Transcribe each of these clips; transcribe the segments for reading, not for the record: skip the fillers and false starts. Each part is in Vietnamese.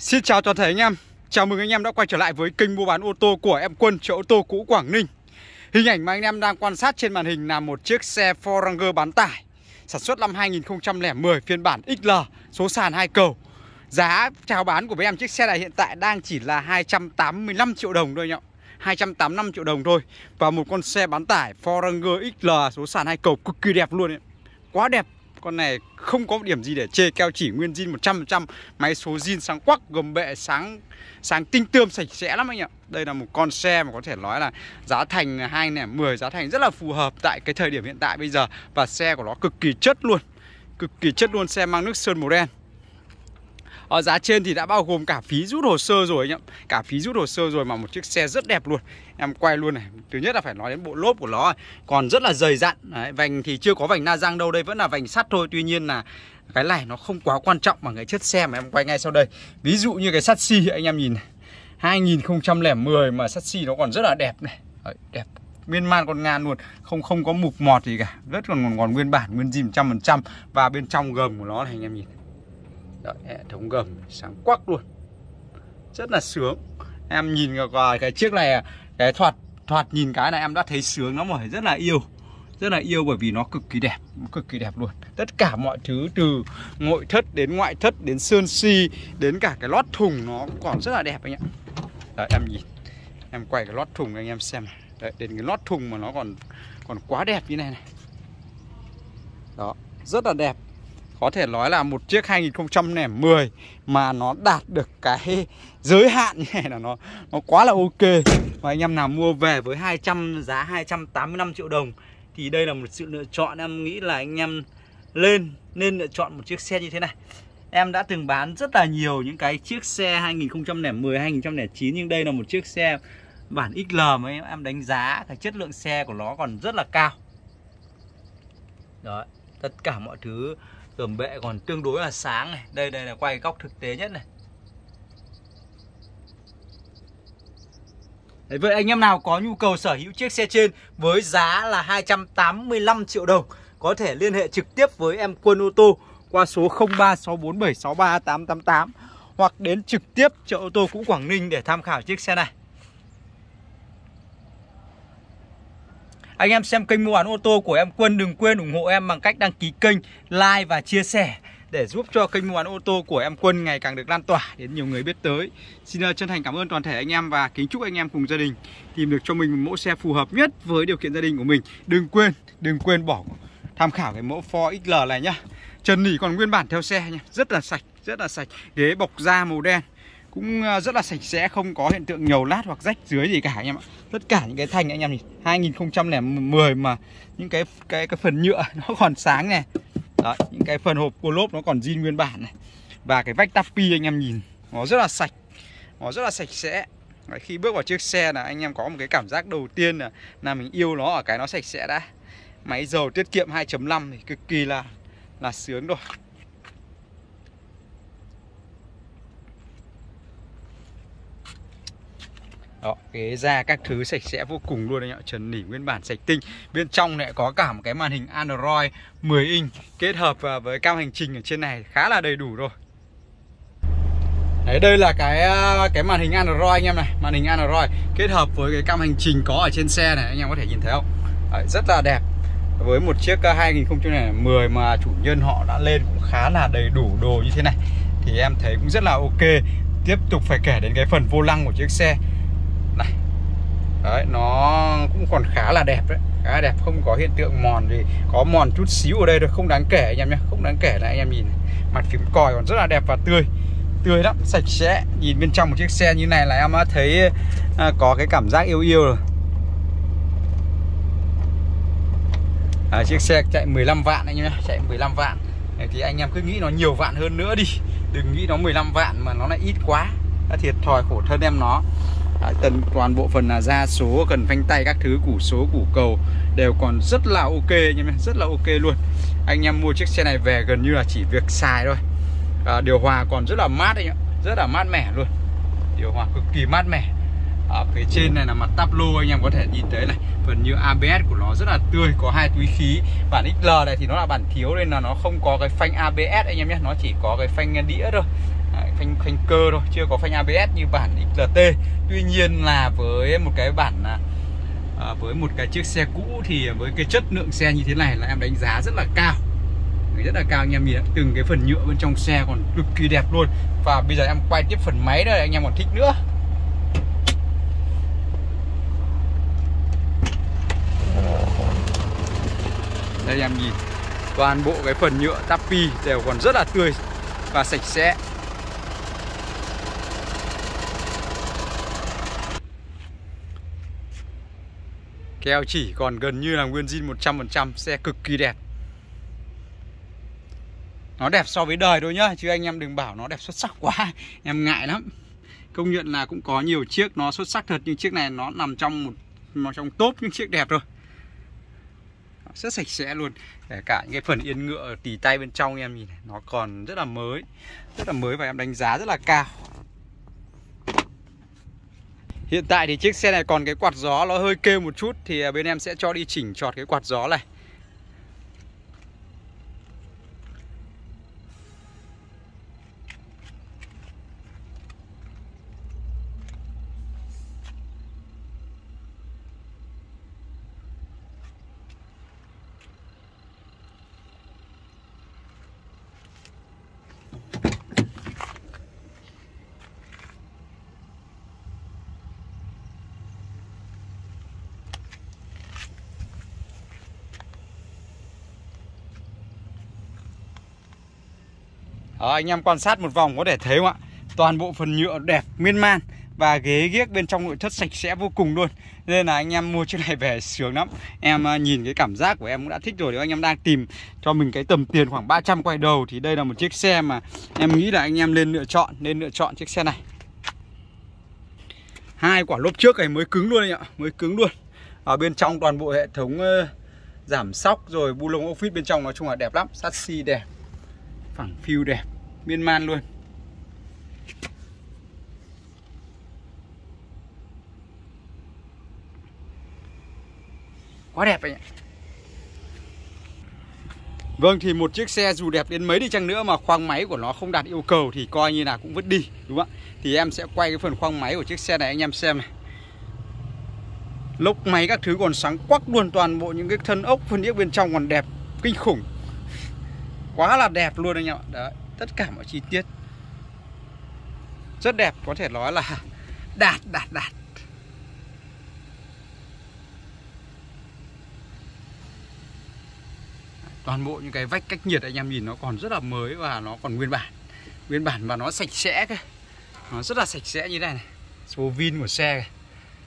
Xin chào toàn thể anh em. Chào mừng anh em đã quay trở lại với kênh mua bán ô tô của em Quân, chợ ô tô cũ Quảng Ninh. Hình ảnh mà anh em đang quan sát trên màn hình là một chiếc xe Ford Ranger bán tải sản xuất năm 2010, phiên bản XL, số sàn 2 cầu. Giá chào bán của mấy em chiếc xe này hiện tại đang chỉ là 285 triệu đồng thôi nhá. 285 triệu đồng thôi. Và một con xe bán tải Ford Ranger XL số sàn 2 cầu cực kỳ đẹp luôn ấy. Quá đẹp. Con này không có điểm gì để chê, keo chỉ nguyên zin 100%, máy số zin sáng quắc, gầm bệ sáng tinh tươm, sạch sẽ lắm anh ạ. Đây là một con xe mà có thể nói là giá thành 2010, giá thành rất là phù hợp tại cái thời điểm hiện tại bây giờ. Và xe của nó cực kỳ chất luôn, cực kỳ chất luôn, xe mang nước sơn màu đen. Ở giá trên thì đã bao gồm cả phí rút hồ sơ rồi anh ạ. Cả phí rút hồ sơ rồi mà một chiếc xe rất đẹp luôn. Em quay luôn này. Thứ nhất là phải nói đến bộ lốp của nó, còn rất là dày dặn. Đấy, vành thì chưa có vành na răng đâu, đây vẫn là vành sắt thôi. Tuy nhiên là cái này nó không quá quan trọng bằng cái chất xe mà em quay ngay sau đây. Ví dụ như cái sắt xi anh em nhìn này, 2010 mà sắt xi nó còn rất là đẹp này. Đấy, đẹp miên man con ngan luôn, không có mục mọt gì cả, rất còn nguyên bản, nguyên zin 100%. Và bên trong gầm của nó này anh em nhìn. Đấy, hệ thống gầm sáng quắc luôn, rất là sướng. Em nhìn vào cái chiếc này, cái thoạt nhìn cái này em đã thấy sướng lắm rồi, rất là yêu bởi vì nó cực kỳ đẹp luôn. Tất cả mọi thứ từ nội thất đến ngoại thất đến sơn xi đến cả cái lót thùng nó còn rất là đẹp anh ạ. Đấy, em nhìn, em quay cái lót thùng anh em xem. Đấy, đến cái lót thùng mà nó còn quá đẹp như này này. Đó, rất là đẹp. Có thể nói là một chiếc 2010 mà nó đạt được cái giới hạn như này là nó quá là ok. Và anh em nào mua về với giá 285 triệu đồng thì đây là một sự lựa chọn. Em nghĩ là anh em nên lựa chọn một chiếc xe như thế này. Em đã từng bán rất là nhiều những cái chiếc xe 2010, 2009, nhưng đây là một chiếc xe bản XL mà em đánh giá cái chất lượng xe của nó còn rất là cao. Đó, tất cả mọi thứ gầm bệ còn tương đối là sáng này. Đây là quay góc thực tế nhất này. Đấy, vậy anh em nào có nhu cầu sở hữu chiếc xe trên với giá là 285 triệu đồng có thể liên hệ trực tiếp với em Quân ô tô qua số 0364763888 hoặc đến trực tiếp chợ ô tô cũ Quảng Ninh để tham khảo chiếc xe này. Anh em xem kênh mua bán ô tô của em Quân đừng quên ủng hộ em bằng cách đăng ký kênh, like và chia sẻ để giúp cho kênh mua bán ô tô của em Quân ngày càng được lan tỏa đến nhiều người biết tới. Xin chân thành cảm ơn toàn thể anh em và kính chúc anh em cùng gia đình tìm được cho mình một mẫu xe phù hợp nhất với điều kiện gia đình của mình. Đừng quên bỏ tham khảo cái mẫu Ford XL này nhá. Trần nỉ còn nguyên bản theo xe nhá, rất là sạch. Ghế bọc da màu đen cũng rất là sạch sẽ, không có hiện tượng nhầu lát hoặc rách dưới gì cả anh em ạ. Tất cả những cái thanh anh em nhìn 2010 mà những cái phần nhựa nó còn sáng này. Đó, những cái phần hộp cô lốp nó còn zin nguyên bản này. Và cái vách tapi anh em nhìn nó rất là sạch, nó rất là sạch sẽ. Đấy, khi bước vào chiếc xe là anh em có một cái cảm giác đầu tiên là mình yêu nó ở cái nó sạch sẽ đã. Máy dầu tiết kiệm 2.5 thì cực kỳ là sướng rồi. Đó, ghế da các thứ sạch sẽ vô cùng luôn anh ạ. Trần nỉ nguyên bản sạch tinh. Bên trong lại có cả một cái màn hình Android 10 inch kết hợp với cam hành trình ở trên này khá là đầy đủ rồi. Đấy, đây là cái màn hình Android anh em này. Màn hình Android kết hợp với cái cam hành trình có ở trên xe này, anh em có thể nhìn thấy không? Đấy, rất là đẹp. Với một chiếc 2010 mà chủ nhân họ đã lên cũng khá là đầy đủ đồ như thế này thì em thấy cũng rất là ok. Tiếp tục phải kể đến cái phần vô lăng của chiếc xe này. Đấy, nó cũng còn khá là đẹp đấy, khá là đẹp, không có hiện tượng mòn gì. Có mòn chút xíu ở đây thôi, không đáng kể anh em nhé, không đáng kể. Là anh em nhìn này. Mặt phím còi còn rất là đẹp và tươi lắm, sạch sẽ. Nhìn bên trong một chiếc xe như này là em đã thấy có cái cảm giác yêu rồi. Chiếc xe chạy 15 vạn anh em nhé, chạy 15 vạn thì anh em cứ nghĩ nó nhiều vạn hơn nữa đi, đừng nghĩ nó 15 vạn mà nó lại ít quá, đã thiệt thòi khổ thân em nó. Toàn bộ phần là da số, cần phanh tay các thứ, củ số, củ cầu đều còn rất là ok anh em, rất là ok luôn. Anh em mua chiếc xe này về gần như là chỉ việc xài thôi. Điều hòa còn rất là mát anh ạ, rất là mát mẻ luôn, điều hòa cực kỳ mát mẻ. Ở phía trên này là mặt táp lô anh em có thể nhìn thấy này, phần như ABS của nó rất là tươi, có 2 túi khí. Bản XL này thì nó là bản thiếu nên là nó không có cái phanh ABS anh em nhé, nó chỉ có cái phanh đĩa thôi. phanh cơ thôi, chưa có phanh ABS như bản XLT. Tuy nhiên là với một cái bản với một cái chiếc xe cũ thì với cái chất lượng xe như thế này là em đánh giá rất là cao. Rất là cao anh em nhìn, từng cái phần nhựa bên trong xe còn cực kỳ đẹp luôn. Và bây giờ em quay tiếp phần máy đây anh em còn thích nữa. Đây em nhìn, toàn bộ cái phần nhựa tapi đều còn rất là tươi và sạch sẽ. Keo chỉ còn gần như là nguyên zin 100%, xe cực kỳ đẹp. Nó đẹp so với đời thôi nhá, chứ anh em đừng bảo nó đẹp xuất sắc quá, em ngại lắm. Công nhận là cũng có nhiều chiếc nó xuất sắc thật, nhưng chiếc này nó nằm trong trong top những chiếc đẹp rồi. Rất sạch sẽ luôn. Kể cả những cái phần yên ngựa tì tay bên trong em nhìn này, nó còn rất là mới và em đánh giá rất là cao. Hiện tại thì chiếc xe này còn cái quạt gió nó hơi kêu một chút, thì bên em sẽ cho đi chỉnh chọt cái quạt gió này. Đó, anh em quan sát một vòng có thể thấy không ạ? Toàn bộ phần nhựa đẹp miên man và ghế ghiếc bên trong nội thất sạch sẽ vô cùng luôn. Nên là anh em mua chiếc này về sướng lắm. Em nhìn cái cảm giác của em cũng đã thích rồi. Nếu anh em đang tìm cho mình cái tầm tiền khoảng 300 quay đầu thì đây là một chiếc xe mà em nghĩ là anh em nên lựa chọn chiếc xe này. Hai quả lốp trước này mới cứng luôn anh ạ, mới cứng luôn. Ở bên trong toàn bộ hệ thống giảm xóc rồi bu lông ốc vít bên trong nói chung là đẹp lắm, chassis đẹp, phẳng phiu đẹp, miên man luôn. Quá đẹp anh ạ. Vâng, thì một chiếc xe dù đẹp đến mấy đi chăng nữa mà khoang máy của nó không đạt yêu cầu thì coi như là cũng vứt đi, đúng không ạ? Thì em sẽ quay cái phần khoang máy của chiếc xe này anh em xem này. Lốc máy các thứ còn sáng quắc luôn, toàn bộ những cái thân ốc phân điếc bên trong còn đẹp kinh khủng. Quá là đẹp luôn anh em ạ. Đấy, tất cả mọi chi tiết rất đẹp, có thể nói là đạt. Toàn bộ những cái vách cách nhiệt anh em nhìn nó còn rất là mới và nó còn nguyên bản và nó sạch sẽ cơ. Nó rất là sạch sẽ như thế này. Số vin của xe kìa.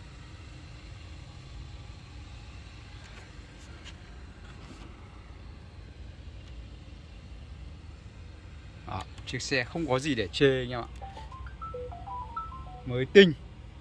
Đó, chiếc xe không có gì để chê anh em ạ. Mới tinh.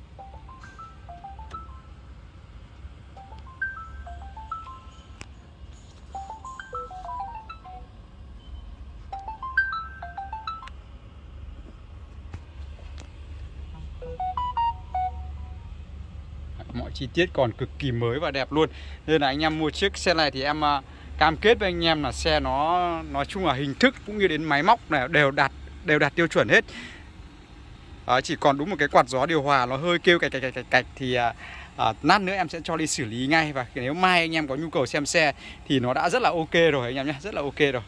Mọi chi tiết còn cực kỳ mới và đẹp luôn. Nên là anh em mua chiếc xe này thì em cam kết với anh em là xe nó nói chung là hình thức cũng như đến máy móc này đều đạt tiêu chuẩn hết. Chỉ còn đúng một cái quạt gió điều hòa nó hơi kêu cạch thì lát nữa em sẽ cho đi xử lý ngay. Và nếu mai anh em có nhu cầu xem xe thì nó đã rất là ok rồi anh em nhé, rất là ok rồi.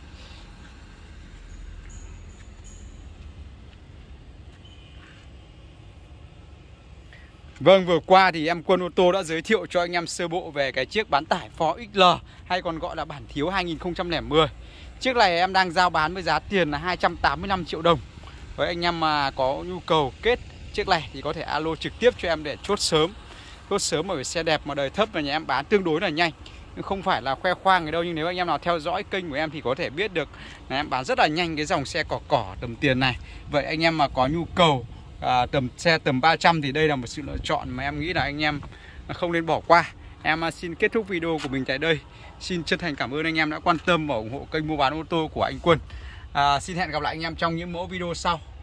Vâng, vừa qua thì em Quân Ô Tô đã giới thiệu cho anh em sơ bộ về cái chiếc bán tải Ford XL hay còn gọi là bản thiếu 2010. Chiếc này em đang giao bán với giá tiền là 285 triệu đồng. Với anh em mà có nhu cầu kết chiếc này thì có thể alo trực tiếp cho em để chốt sớm. Chốt sớm bởi xe đẹp mà đời thấp và nhà em bán tương đối là nhanh. Nhưng không phải là khoe khoang gì đâu, nhưng nếu anh em nào theo dõi kênh của em thì có thể biết được là em bán rất là nhanh cái dòng xe cỏ tầm tiền này. Vậy anh em mà có nhu cầu xe tầm 300 thì đây là một sự lựa chọn mà em nghĩ là anh em không nên bỏ qua. Em xin kết thúc video của mình tại đây. Xin chân thành cảm ơn anh em đã quan tâm và ủng hộ kênh mua bán ô tô của anh Quân. Xin hẹn gặp lại anh em trong những mẫu video sau.